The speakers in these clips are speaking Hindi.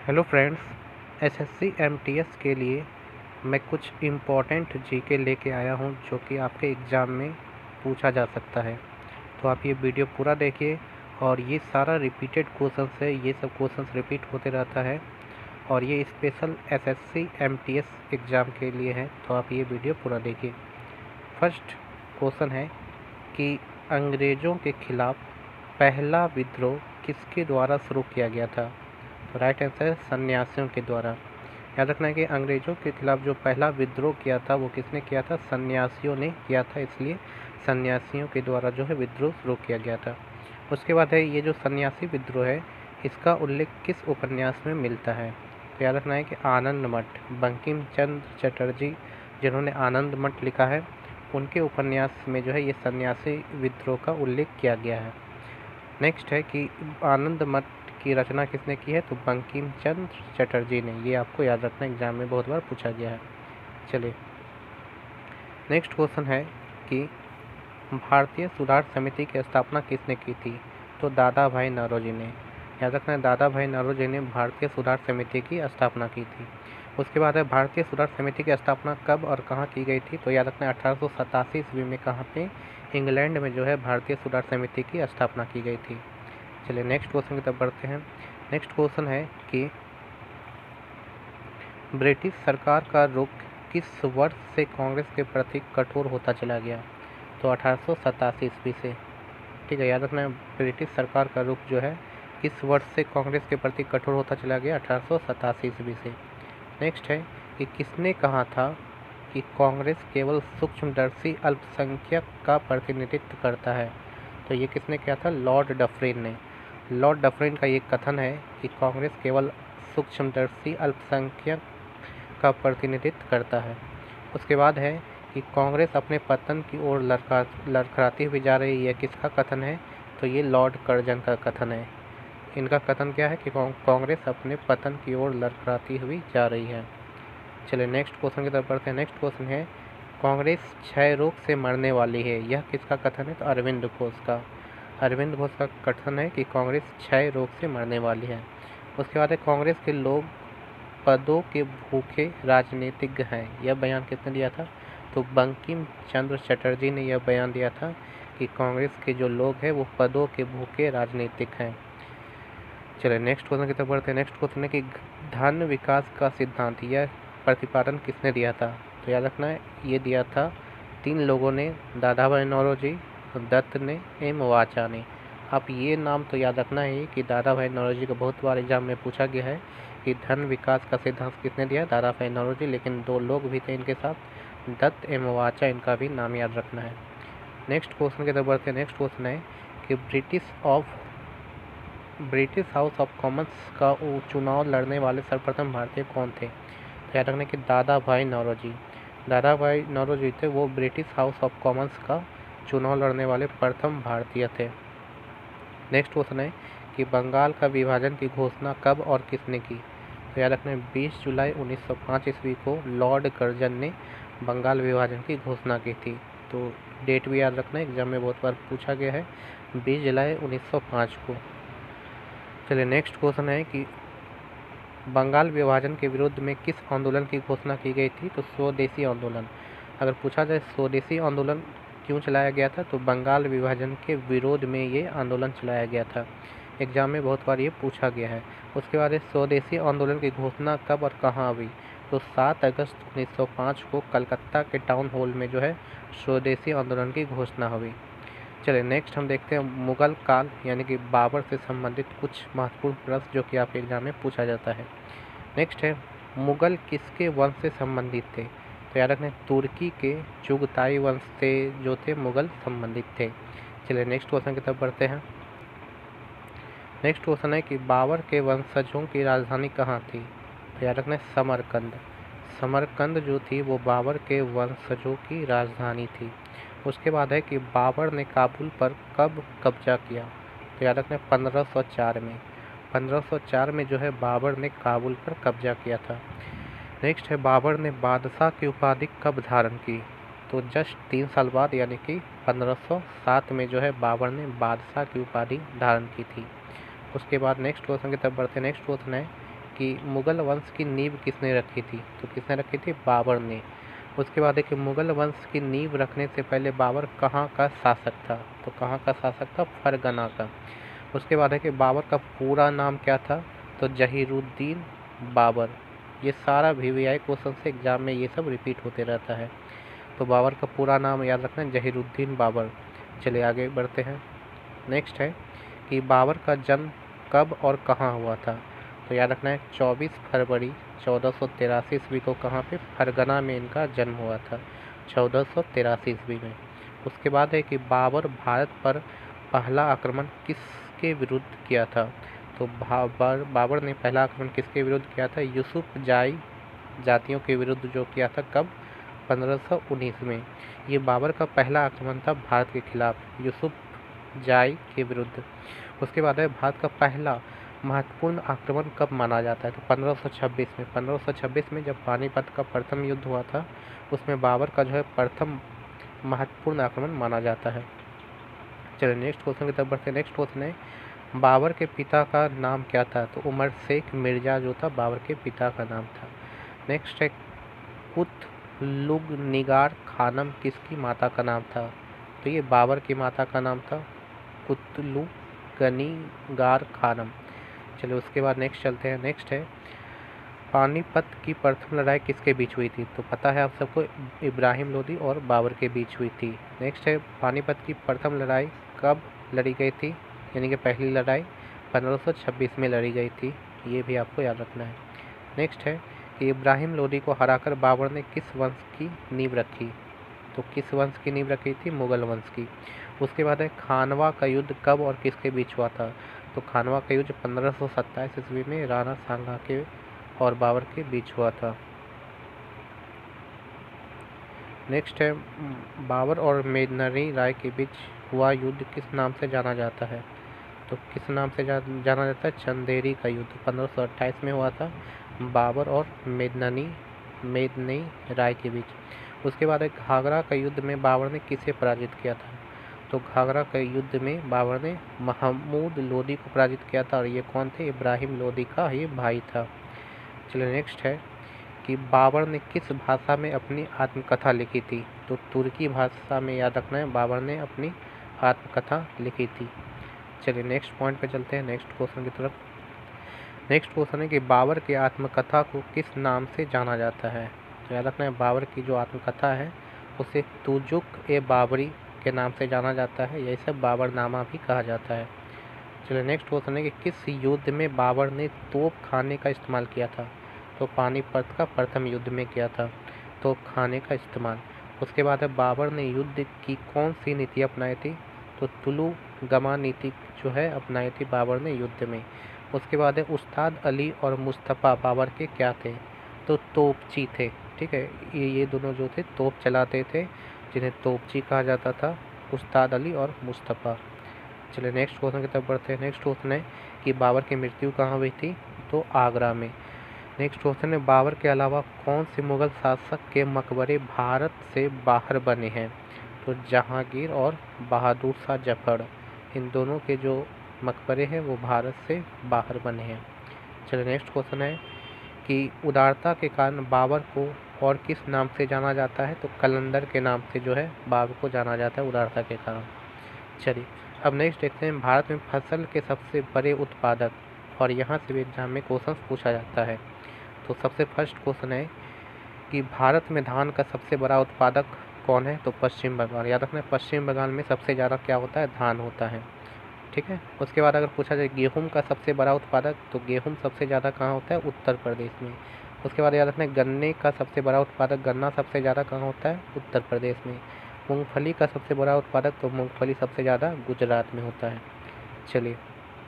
हेलो फ्रेंड्स, एसएससी एमटीएस के लिए मैं कुछ इम्पोर्टेंट जीके लेके आया हूं जो कि आपके एग्ज़ाम में पूछा जा सकता है। तो आप ये वीडियो पूरा देखिए और ये सारा रिपीटेड क्वेश्चंस है, ये सब क्वेश्चंस रिपीट होते रहता है और ये स्पेशल एसएससी एमटीएस एग्ज़ाम के लिए है। तो आप ये वीडियो पूरा देखिए। फर्स्ट क्वेश्चन है कि अंग्रेज़ों के खिलाफ पहला विद्रोह किसके द्वारा शुरू किया गया था। तो राइट आंसर है सन्यासियों के द्वारा। याद रखना है कि अंग्रेज़ों के खिलाफ जो पहला विद्रोह किया था वो किसने किया था, सन्यासियों ने किया था, इसलिए सन्यासियों के द्वारा जो है विद्रोह शुरू किया गया था। उसके बाद है ये जो सन्यासी विद्रोह है इसका उल्लेख किस उपन्यास में मिलता है। तो याद रखना है कि आनंद मठ, बंकिम चंद्र चटर्जी जिन्होंने आनंद मठ लिखा है उनके उपन्यास में जो है ये सन्यासी विद्रोह का उल्लेख किया गया है। नेक्स्ट है कि आनंद मठ की रचना किसने की है, तो बंकिम चंद्र चटर्जी ने। ये आपको याद रखना, एग्जाम में बहुत बार पूछा गया है। चलिए नेक्स्ट क्वेश्चन है कि भारतीय सुधार समिति की स्थापना किसने की थी। तो दादा भाई नौरोजी ने। याद रखना है दादा भाई नौरोजी ने भारतीय सुधार समिति की स्थापना की थी। उसके बाद है भारतीय सुधार समिति की स्थापना कब और कहाँ की गई थी। तो याद रखना है 1887 ईस्वी में कहाँ पे, इंग्लैंड में जो है भारतीय सुधार समिति की स्थापना की गई थी। चलिए नेक्स्ट क्वेश्चन की तरफ बढ़ते हैं। नेक्स्ट क्वेश्चन है कि ब्रिटिश सरकार का रुख किस वर्ष से कांग्रेस के प्रति कठोर होता चला गया। तो 1887 ईस्वी से। ठीक है, याद रखना है ब्रिटिश सरकार का रुख जो है किस वर्ष से कांग्रेस के प्रति कठोर होता चला गया, 1887 ईस्वी से। नेक्स्ट है कि किसने कहा था कि कांग्रेस केवल सूक्ष्मदर्शी अल्पसंख्यक का प्रतिनिधित्व करता है। तो ये किसने किया था, लॉर्ड डफरिन ने। लॉर्ड डफरिन का ये कथन है कि कांग्रेस केवल सूक्ष्मदर्शी अल्पसंख्यक का प्रतिनिधित्व करता है। उसके बाद है कि कांग्रेस अपने पतन की ओर लड़खड़ाती हुई जा रही है, यह किसका कथन है। तो ये लॉर्ड कर्जन का कथन है। इनका कथन क्या है कि कांग्रेस अपने पतन की ओर लड़खड़ाती हुई जा रही है। चलिए नेक्स्ट क्वेश्चन की तरफ बढ़ते हैं। नेक्स्ट क्वेश्चन है कांग्रेस क्षय रोग से मरने वाली है, यह किसका कथन है। तो अरविंद घोष का। अरविंद घोष का कथन है कि कांग्रेस क्षय रोग से मरने वाली है। उसके बाद है कांग्रेस के लोग पदों के भूखे राजनीतिज्ञ हैं, यह बयान किसने दिया था। तो बंकिम चंद्र चटर्जी ने यह बयान दिया था कि कांग्रेस के जो लोग हैं वो पदों के भूखे राजनीतिक हैं। चलिए नेक्स्ट क्वेश्चन की तरफ बढ़ते हैं। नेक्स्ट क्वेश्चन है कि धन विकास का सिद्धांत, यह प्रतिपादन किसने दिया था। तो याद रखना है ये दिया था 3 लोगों ने, दादा भाई नौरोजी, दत्त ने, एम वाचा ने। आप ये नाम तो याद रखना है कि दादा भाई नौरोजी को बहुत बार एग्जाम में पूछा गया है कि धन विकास का सिद्धांत किसने दिया, दादा भाई नौरोजी, लेकिन 2 लोग भी थे इनके साथ, दत्त एम वाचा, इनका भी नाम याद रखना है। नेक्स्ट क्वेश्चन की तरफ बढ़ते हैं। नेक्स्ट क्वेश्चन है कि ब्रिटिश हाउस ऑफ कॉमन्स का चुनाव लड़ने वाले सर्वप्रथम भारतीय कौन थे। तो याद रखना कि दादा भाई नौरोजी। दादा भाई नौरोजी थे वो ब्रिटिश हाउस ऑफ कॉमन्स का चुनाव लड़ने वाले प्रथम भारतीय थे। नेक्स्ट क्वेश्चन है कि बंगाल का विभाजन की घोषणा कब और किसने की। तो याद रखना 20 जुलाई 1905 ईस्वी को लॉर्ड कर्जन ने बंगाल विभाजन की घोषणा की थी। तो डेट भी याद रखना, एग्जाम में बहुत बार पूछा गया है, 20 जुलाई 1905 को। चलिए नेक्स्ट क्वेश्चन है कि बंगाल विभाजन के विरुद्ध में किस आंदोलन की घोषणा की गई थी। तो स्वदेशी आंदोलन। अगर पूछा जाए स्वदेशी आंदोलन क्यों चलाया गया था, तो बंगाल विभाजन के विरोध में ये आंदोलन चलाया गया था। एग्जाम में बहुत बार ये पूछा गया है। उसके बाद स्वदेशी आंदोलन की घोषणा कब और कहाँ हुई। तो 7 अगस्त 1905 को कलकत्ता के टाउन हॉल में जो है स्वदेशी आंदोलन की घोषणा हुई। चलिए नेक्स्ट हम देखते हैं मुगल काल यानी कि बाबर से संबंधित कुछ महत्वपूर्ण प्रश्न जो कि आपके एग्जाम में पूछा जाता है। नेक्स्ट है मुगल किसके वंश से संबंधित थे। तो याद रखना तुर्की के चुगताई वंश से जो थे मुगल संबंधित थे। चलिए नेक्स्ट क्वेश्चन की तरफ बढ़ते हैं। नेक्स्ट क्वेश्चन है कि बाबर के वंशजों की राजधानी कहाँ थी। तो याद रखना समरकंद। समरकंद जो थी वो बाबर के वंशजों की राजधानी थी। उसके बाद है कि बाबर ने काबुल पर कब कब्जा किया। तो याद रखना 1504 में। 1504 में जो है बाबर ने काबुल पर कब्जा किया था। नेक्स्ट है बाबर ने बादशाह की उपाधि कब धारण की। तो जस्ट 3 साल बाद यानी कि 1507 में जो है बाबर ने बादशाह की उपाधि धारण की थी। उसके बाद नेक्स्ट क्वेश्चन की तरफ बढ़ते हैं। नेक्स्ट क्वेश्चन है कि मुगल वंश की नींव किसने रखी थी, तो किसने रखी थी, बाबर ने। उसके बाद है कि मुगल वंश की नींव रखने से पहले बाबर कहाँ का शासक था, तो कहाँ का शासक था, फरगना का। उसके बाद है कि बाबर का पूरा नाम क्या था, तो जहीरुद्दीन बाबर। ये सारा वीवीआई क्वेश्चन से एग्जाम में ये सब रिपीट होते रहता है। तो बाबर का पूरा नाम याद रखना है, जहीरुद्दीन बाबर। चलिए आगे बढ़ते हैं। नेक्स्ट है कि बाबर का जन्म कब और कहाँ हुआ था, तो याद रखना है 24 फरवरी 1483 ईस्वी को कहाँ पे, फरगना में इनका जन्म हुआ था, 1483 ईस्वी में। उसके बाद है कि बाबर भारत पर पहला आक्रमण किसके विरुद्ध किया था, तो बाबर ने पहला आक्रमण किसके विरुद्ध किया था, यूसुफ जाई जातियों के विरुद्ध जो किया था, कब, 1519 में। ये बाबर का पहला आक्रमण था भारत के खिलाफ, यूसुफ जाई के विरुद्ध। उसके बाद है भारत का पहला महत्वपूर्ण आक्रमण कब माना जाता है, तो 1526 में। 1526 में जब पानीपत का प्रथम युद्ध हुआ था, उसमें बाबर का जो है प्रथम महत्वपूर्ण आक्रमण माना जाता है। चलिए नेक्स्ट क्वेश्चन की तरफ बढ़ते हैं। नेक्स्ट क्वेश्चन है बाबर के पिता का नाम क्या था, तो उमर शेख मिर्जा जो था बाबर के पिता का नाम था। नेक्स्ट है कुतलुग खानम किसकी माता का नाम था, तो ये बाबर की माता का नाम था, कुतलुग खानम। चलिए उसके बाद नेक्स्ट चलते हैं। नेक्स्ट है पानीपत की प्रथम लड़ाई किसके बीच हुई थी, तो पता है आप सबको, इब्राहिम लोदी और बाबर के बीच हुई थी। नेक्स्ट है पानीपत की प्रथम लड़ाई कब लड़ी गई थी, यानी कि पहली लड़ाई 1526 में लड़ी गई थी, ये भी आपको याद रखना है। नेक्स्ट है कि इब्राहिम लोदी को हराकर बाबर ने किस वंश की नींव रखी, तो किस वंश की नींव रखी थी, मुगल वंश की। उसके बाद है खानवा का युद्ध कब और किसके बीच हुआ था, तो खानवा का युद्ध 1527 ईस्वी में राणा सांगा के और बाबर के बीच हुआ था। नेक्स्ट है बाबर और मेदनरी राय के बीच हुआ युद्ध किस नाम से जाना जाता है, तो किस नाम से जाना जाता है, चंदेरी का युद्ध 1528 में हुआ था, बाबर और मेदनी राय के बीच। उसके बाद एक घाघरा का युद्ध में बाबर ने किसे पराजित किया था, तो घाघरा के युद्ध में बाबर ने महमूद लोदी को पराजित किया था, और ये कौन थे, इब्राहिम लोदी का ये भाई था। चलिए नेक्स्ट है कि बाबर ने किस भाषा में अपनी आत्मकथा लिखी थी, तो तुर्की भाषा में, याद रखना है, बाबर ने अपनी आत्मकथा लिखी थी। चलिए नेक्स्ट पॉइंट पे चलते हैं, नेक्स्ट क्वेश्चन की तरफ। नेक्स्ट क्वेश्चन है कि बाबर की आत्मकथा को किस नाम से जाना जाता है, तो याद रखना है बाबर की जो आत्मकथा है उसे तुजुक ए बाबरी के नाम से जाना जाता है, यही सब बाबरनामा भी कहा जाता है। चलिए नेक्स्ट क्वेश्चन है कि किस युद्ध में बाबर ने तोप खाने का इस्तेमाल किया था, तो पानीपत का प्रथम युद्ध में किया था तोप खाने का इस्तेमाल। उसके बाद है बाबर ने युद्ध की कौन सी नीति अपनाई थी, तो तुलु गमा नीति जो है अपनाई थी बाबर ने युद्ध में। उसके बाद है उस्ताद अली और मुस्तफ़ा बाबर के क्या थे, तो तोपची थे। ठीक है, ये दोनों जो थे तोप चलाते थे, जिन्हें तोपची कहा जाता था, उस्ताद अली और मुस्तफ़ा। चलिए नेक्स्ट क्वेश्चन की तरफ बढ़ते हैं। नेक्स्ट क्वेश्चन है कि बाबर की मृत्यु कहाँ हुई थी, तो आगरा में। नेक्स्ट क्वेश्चन है बाबर के अलावा कौन से मुगल शासक के मकबरे भारत से बाहर बने हैं, तो जहांगीर और बहादुर शाह जफर, इन दोनों के जो मकबरे हैं वो भारत से बाहर बने हैं। चलिए नेक्स्ट क्वेश्चन है कि उदारता के कारण बाबर को और किस नाम से जाना जाता है, तो कलंदर के नाम से जो है बाबर को जाना जाता है उदारता के कारण। चलिए अब नेक्स्ट देखते हैं भारत में फसल के सबसे बड़े उत्पादक, और यहाँ से भी एग्जाम में क्वेश्चन पूछा जाता है। तो सबसे फर्स्ट क्वेश्चन है कि भारत में धान का सबसे बड़ा उत्पादक कौन है, तो पश्चिम बंगाल। याद रखना है पश्चिम बंगाल में सबसे ज़्यादा क्या होता है, धान होता है। ठीक है, उसके बाद अगर पूछा जाए गेहूं का सबसे बड़ा उत्पादक, तो गेहूं सबसे ज़्यादा कहाँ होता है, उत्तर प्रदेश में। उसके बाद याद रखना है गन्ने का सबसे बड़ा उत्पादक, गन्ना सबसे ज़्यादा कहाँ होता है, उत्तर प्रदेश में। मूंगफली का सबसे बड़ा उत्पादक, तो मूंगफली सबसे ज़्यादा गुजरात में होता है। चलिए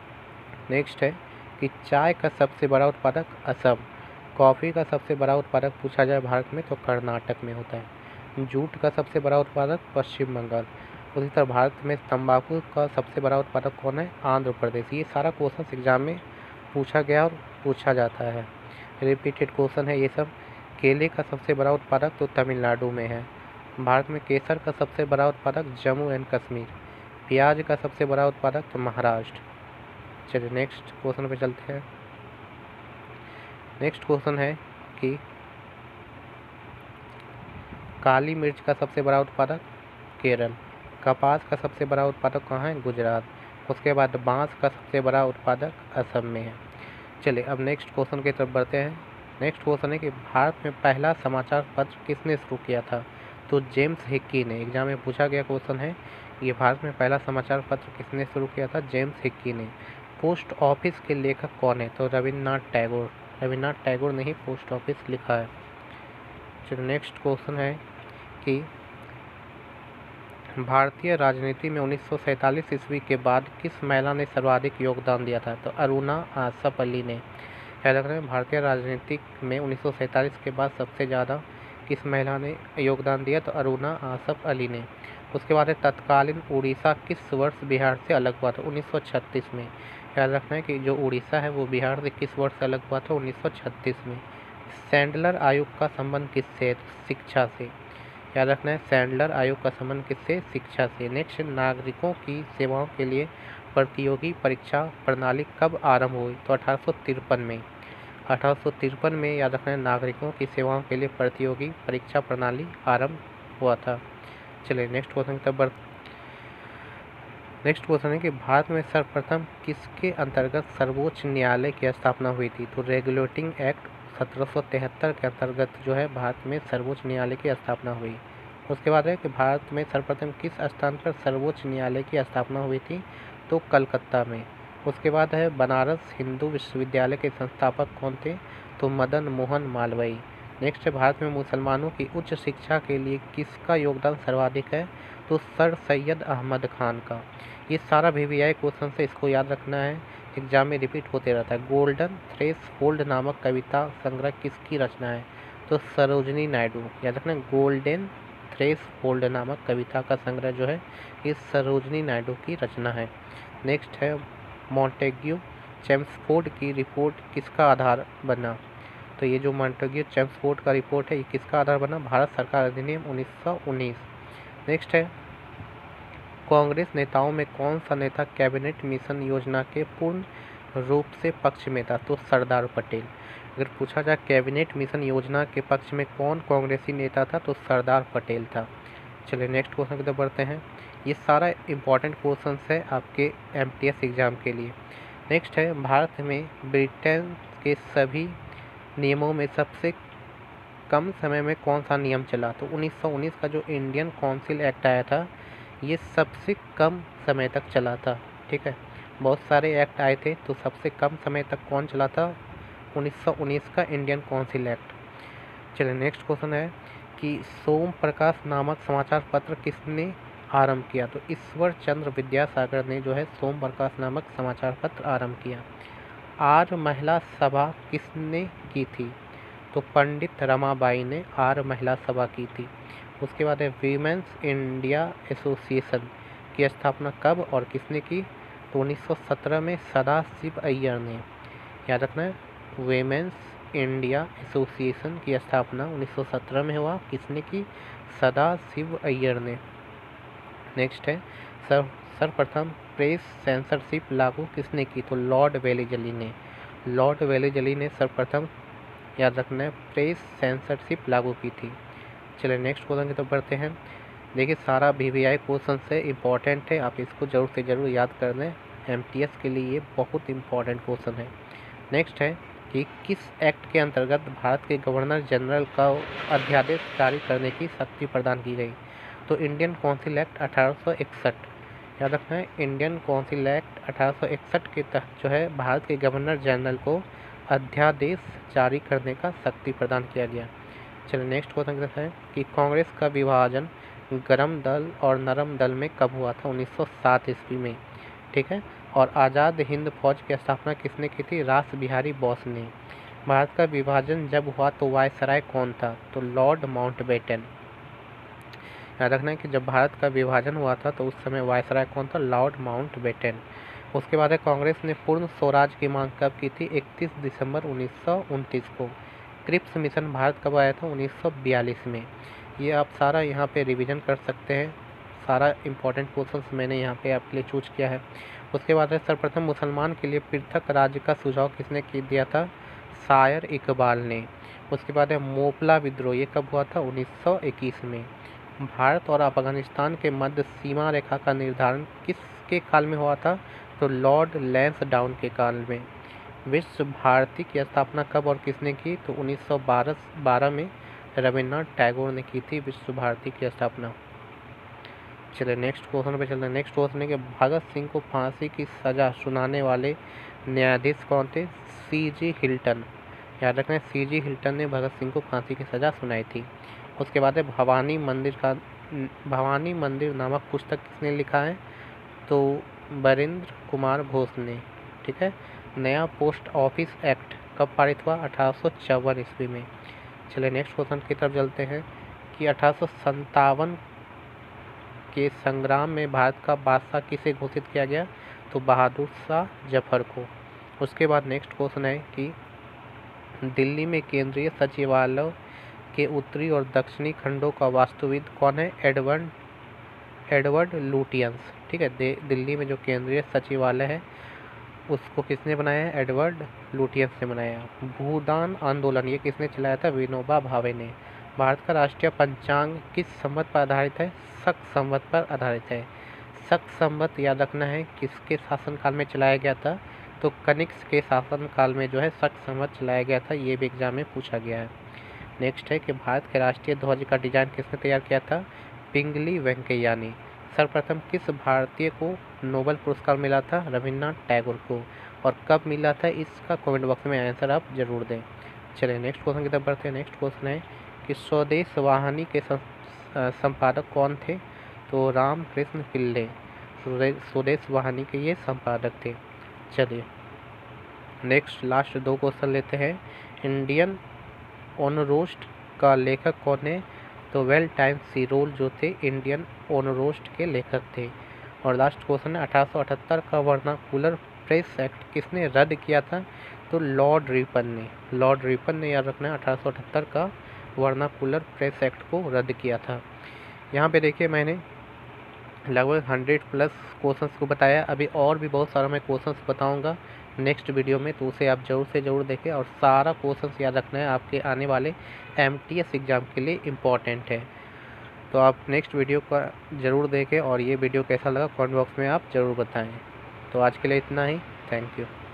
नेक्स्ट है कि चाय का सबसे बड़ा उत्पादक असम। कॉफ़ी का सबसे बड़ा उत्पादक पूछा जाए भारत में, तो कर्नाटक में होता है। जूट का सबसे बड़ा उत्पादक पश्चिम बंगाल। उसी तरह भारत में तंबाकू का सबसे बड़ा उत्पादक कौन है, आंध्र प्रदेश। ये सारा क्वेश्चन एग्जाम में पूछा गया और पूछा जाता है, रिपीटेड क्वेश्चन है ये सब। केले का सबसे बड़ा उत्पादक तो तमिलनाडु में है। भारत में केसर का सबसे बड़ा उत्पादक जम्मू एंड कश्मीर। प्याज का सबसे बड़ा उत्पादक तो महाराष्ट्र। चलिए नेक्स्ट क्वेश्चन पे चलते हैं। नेक्स्ट क्वेश्चन है कि काली मिर्च का सबसे बड़ा उत्पादक केरल, कपास का सबसे बड़ा उत्पादक कहाँ है? गुजरात। उसके बाद बांस का सबसे बड़ा उत्पादक असम में है। चलिए अब नेक्स्ट क्वेश्चन की तरफ बढ़ते हैं। नेक्स्ट क्वेश्चन है कि भारत में पहला समाचार पत्र किसने शुरू किया था? तो जेम्स हिक्की ने। एग्जाम में पूछा गया क्वेश्चन है, ये भारत में पहला समाचार पत्र किसने शुरू किया था? जेम्स हिक्की ने। पोस्ट ऑफिस के लेखक कौन है? तो रविन्द्रनाथ टैगोर। रविन्द्रनाथ टैगोर ने ही पोस्ट ऑफिस लिखा है। चलिए नेक्स्ट क्वेश्चन है कि भारतीय राजनीति में 1947 ईस्वी के बाद किस महिला ने सर्वाधिक योगदान दिया था? तो अरुणा आसफ अली ने। याद रखना है, भारतीय राजनीति में 1947 के बाद सबसे ज़्यादा किस महिला ने योगदान दिया? तो अरुणा आसफ अली ने। उसके बाद है तत्कालीन उड़ीसा किस वर्ष बिहार से अलग हुआ था? 1936 में। याद रखना है कि जो उड़ीसा है वो बिहार से किस वर्ष से अलग हुआ था? 1936 में। सैंडलर आयोग का संबंध किससे है? शिक्षा से। याद रखना है, सैंडलर आयोग का संबंध किससे? शिक्षा से। नेक्स्ट, नागरिकों की सेवाओं के लिए प्रतियोगी परीक्षा प्रणाली कब आरंभ हुई? तो 1853 में। 1853 में याद रखना है, नागरिकों की सेवाओं के लिए प्रतियोगी परीक्षा प्रणाली आरंभ हुआ था। चलिए नेक्स्ट क्वेश्चन की तरफ नेक्स्ट क्वेश्चन है कि भारत में सर्वप्रथम किसके अंतर्गत सर्वोच्च न्यायालय की स्थापना हुई थी? तो रेगुलेटिंग एक्ट 1773 के अंतर्गत जो है भारत में सर्वोच्च न्यायालय की स्थापना हुई। उसके बाद है कि भारत में सर्वप्रथम किस स्थान पर सर्वोच्च न्यायालय की स्थापना हुई थी? तो कलकत्ता में। उसके बाद है बनारस हिंदू विश्वविद्यालय के संस्थापक कौन थे? तो मदन मोहन मालवीय। नेक्स्ट है, भारत में मुसलमानों की उच्च शिक्षा के लिए किसका योगदान सर्वाधिक है? तो सर सैयद अहमद खान का। ये सारा VVI क्वेश्चन से इसको याद रखना है, एग्जाम में रिपीट होते रहता है। गोल्डन थ्रेशहोल्ड नामक कविता संग्रह किसकी रचना है? तो सरोजनी नायडू। याद रखना, गोल्डन थ्रेशहोल्ड नामक कविता का संग्रह जो है ये सरोजनी नायडू की रचना है। नेक्स्ट है, मॉन्टेग्यू चेम्सफोर्ड की रिपोर्ट किसका आधार बना? तो ये जो मॉन्टेग्यू चेम्सफोर्ड का रिपोर्ट है ये किसका आधार बना? भारत सरकार अधिनियम 1919। नेक्स्ट है, कांग्रेस नेताओं में कौन सा नेता कैबिनेट मिशन योजना के पूर्ण रूप से पक्ष में था? तो सरदार पटेल। अगर पूछा जाए कैबिनेट मिशन योजना के पक्ष में कौन कांग्रेसी नेता था? तो सरदार पटेल था। चलिए नेक्स्ट क्वेश्चन की तरफ बढ़ते हैं। ये सारा इंपॉर्टेंट क्वेश्चन है आपके MTS एग्जाम के लिए। नेक्स्ट है, भारत में ब्रिटेन के सभी नियमों में सबसे कम समय में कौन सा नियम चला? तो 1919 का जो इंडियन काउंसिल एक्ट आया था ये सबसे कम समय तक चला था। ठीक है, बहुत सारे एक्ट आए थे तो सबसे कम समय तक कौन चला था? 1919 का इंडियन काउंसिल एक्ट। चलिए नेक्स्ट क्वेश्चन है कि सोम प्रकाश नामक समाचार पत्र किसने आरंभ किया? तो ईश्वर चंद्र विद्यासागर ने जो है सोम प्रकाश नामक समाचार पत्र आरंभ किया। आर्य महिला सभा किसने की थी? तो पंडित रमाबाई ने आर्य महिला सभा की थी। उसके बाद है, वीमेंस इंडिया एसोसिएशन की स्थापना कब और किसने की? तो 1917 में सदाशिव अय्यर ने। याद रखना है, वीमेंस इंडिया एसोसिएशन की स्थापना 1917 में हुआ, किसने की? सदाशिव अय्यर ने। नेक्स्ट है, सर्वप्रथम प्रेस सेंसरशिप लागू किसने की? तो लॉर्ड वेलेजली ने। लॉर्ड वेलेजली ने सर्वप्रथम, याद रखना है, प्रेस सेंसरशिप लागू की थी। चलिए नेक्स्ट क्वेश्चन की तरफ बढ़ते हैं। देखिए सारा VVI क्वेश्चन से इम्पॉर्टेंट है, आप इसको जरूर से ज़रूर याद कर लें, MTS के लिए ये बहुत इंपॉर्टेंट क्वेश्चन है। नेक्स्ट है कि किस एक्ट के अंतर्गत भारत के गवर्नर जनरल का अध्यादेश जारी करने की शक्ति प्रदान की गई? तो इंडियन काउंसिल एक्ट 1861। याद रखना है, इंडियन काउंसिल एक्ट 1861 के तहत जो है भारत के गवर्नर जनरल को अध्यादेश जारी करने का शक्ति प्रदान किया गया। चलिए नेक्स्ट क्वेश्चन कहता है कि कांग्रेस का विभाजन गर्म दल और नरम दल में कब हुआ था? 1907 ईस्वी में। ठीक है, और आज़ाद हिंद फौज की स्थापना किसने की थी? रास बिहारी बोस ने। भारत का विभाजन जब हुआ तो वायसराय कौन था? तो लॉर्ड माउंटबेटन। याद रखना है कि जब भारत का विभाजन हुआ था तो उस समय वायसराय कौन था? Lord Mountbatten. उसके बाद है, कांग्रेस ने पूर्ण स्वराज की मांग कब की थी? 31 दिसंबर 1929 को। क्रिप्स मिशन भारत कब आया था? 1942 में। ये आप सारा यहाँ पे रिवीजन कर सकते हैं, सारा इंपॉर्टेंट क्वेश्चंस मैंने यहाँ पे आपके लिए चूज किया है। उसके बाद है, सर्वप्रथम मुसलमान के लिए पृथक राज्य का सुझाव किसने दिया था? शायर इकबाल ने। उसके बाद है मोपला विद्रोह, ये कब हुआ था? 1921 में। भारत और अफगानिस्तान के मध्य सीमा रेखा का निर्धारण किसके काल में हुआ था? तो लॉर्ड लैंसडाउन के काल में। विश्व भारती की स्थापना कब और किसने की? तो 1912 में रविन्द्रनाथ टैगोर ने की थी विश्व भारती की स्थापना। चलिए नेक्स्ट क्वेश्चन पे चलते हैं। नेक्स्ट क्वेश्चन है कि भगत सिंह को फांसी की सज़ा सुनाने वाले न्यायाधीश कौन थे? C.G. हिल्टन। याद रखना, C.G. हिल्टन ने भगत सिंह को फांसी की सज़ा सुनाई थी। उसके बाद है भवानी मंदिर नामक पुस्तक किसने लिखा है? तो बरिंद्र कुमार घोष ने। ठीक है। नया पोस्ट ऑफिस एक्ट कब पारित हुआ? 1854 ईस्वी में। चलिए नेक्स्ट क्वेश्चन की तरफ चलते हैं कि 1857 के संग्राम में भारत का बादशाह किसे घोषित किया गया? तो बहादुर शाह जफर को। उसके बाद नेक्स्ट क्वेश्चन है कि दिल्ली में केंद्रीय सचिवालय के उत्तरी और दक्षिणी खंडों का वास्तुविद कौन है? Edward Lutyens. ठीक है। दिल्ली में जो केंद्रीय सचिवालय है उसको किसने बनाया है? एडवर्ड लुटियंस ने बनाया। भूदान आंदोलन ये किसने चलाया था? विनोबा भावे ने। भारत का राष्ट्रीय पंचांग किस संवत पर आधारित है? शक संवत पर आधारित है। शक संवत याद रखना है किसके शासनकाल में चलाया गया था? तो कनिष्क के शासनकाल में जो है शक संवत चलाया गया था। ये भी एग्जाम में पूछा गया है। नेक्स्ट है कि भारत के राष्ट्रीय ध्वज का डिजाइन किसने तैयार किया था? पिंगली वेंकैया ने। सर्वप्रथम किस भारतीय को नोबेल पुरस्कार मिला था? रविन्द्रनाथ टैगोर को। और कब मिला था इसका कमेंट बॉक्स में आंसर आप जरूर दें। चलिए नेक्स्ट क्वेश्चन की तरफ बढ़ते हैं। नेक्स्ट क्वेश्चन है कि स्वदेश वाहिनी के संपादक कौन थे? तो रामकृष्ण पिल्ले स्वदेश वाहिनी के ये संपादक थे। चलिए नेक्स्ट लास्ट दो क्वेश्चन लेते हैं। इंडियन ऑन रोस्ट का लेखक कौन है? तो वेल टाइम सिरोल जो थे इंडियन ऑन रोस्ट के लेखक थे। और लास्ट क्वेश्चन है 1878 का वर्नाकुलर प्रेस एक्ट किसने रद्द किया था? तो लॉर्ड रिपन ने। लॉर्ड रिपन ने याद रखना है 1878 का वर्नाकुलर प्रेस एक्ट को रद्द किया था। यहाँ पे देखिए मैंने लगभग 100+ क्वेश्चंस को बताया। अभी और भी बहुत सारा मैं क्वेश्चंस बताऊंगा नेक्स्ट वीडियो में, तो उसे आप ज़रूर से ज़रूर देखें। और सारा क्वेश्चंस याद रखना है, आपके आने वाले MTS एग्ज़ाम के लिए इम्पॉर्टेंट है। तो आप नेक्स्ट वीडियो का ज़रूर देखें और ये वीडियो कैसा लगा कमेंट बॉक्स में आप ज़रूर बताएं। तो आज के लिए इतना ही। Thank you.